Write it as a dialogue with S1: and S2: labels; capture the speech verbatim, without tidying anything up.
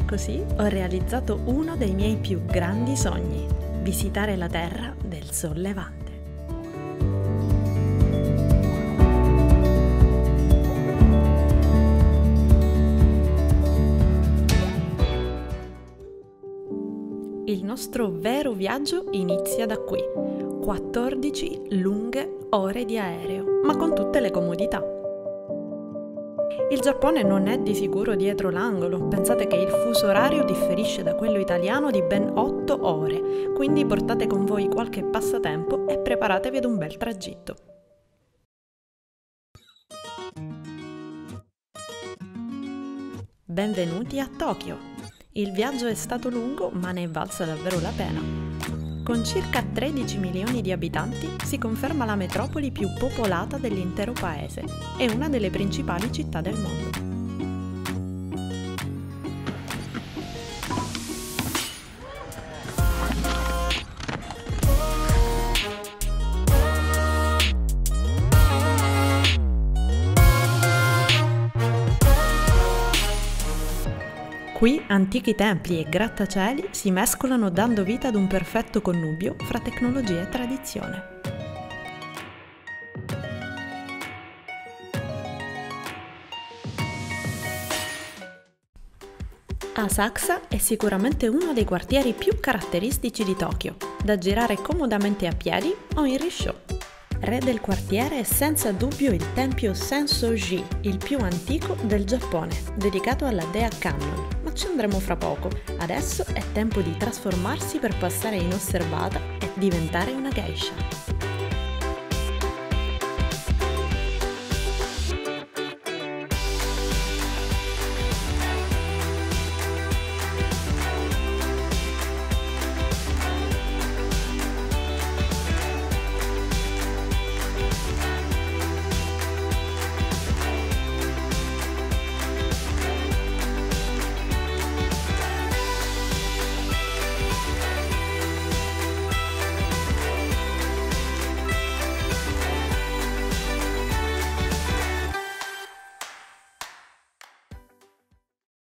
S1: così ho realizzato uno dei miei più grandi sogni: visitare la terra del Sol Levante. Il nostro vero viaggio inizia da qui, quattordici lunghe ore di aereo, ma con tutte le comodità. Il Giappone non è di sicuro dietro l'angolo, pensate che il fuso orario differisce da quello italiano di ben otto ore, quindi portate con voi qualche passatempo e preparatevi ad un bel tragitto. Benvenuti a Tokyo! Il viaggio è stato lungo, ma ne è valsa davvero la pena. Con circa tredici milioni di abitanti si conferma la metropoli più popolata dell'intero paese e una delle principali città del mondo. Qui antichi templi e grattacieli si mescolano dando vita ad un perfetto connubio fra tecnologia e tradizione. Asakusa è sicuramente uno dei quartieri più caratteristici di Tokyo, da girare comodamente a piedi o in risciò. Re del quartiere è senza dubbio il tempio Sensoji, il più antico del Giappone, dedicato alla dea Kannon, ma ci andremo fra poco. Adesso è tempo di trasformarsi per passare inosservata e diventare una geisha.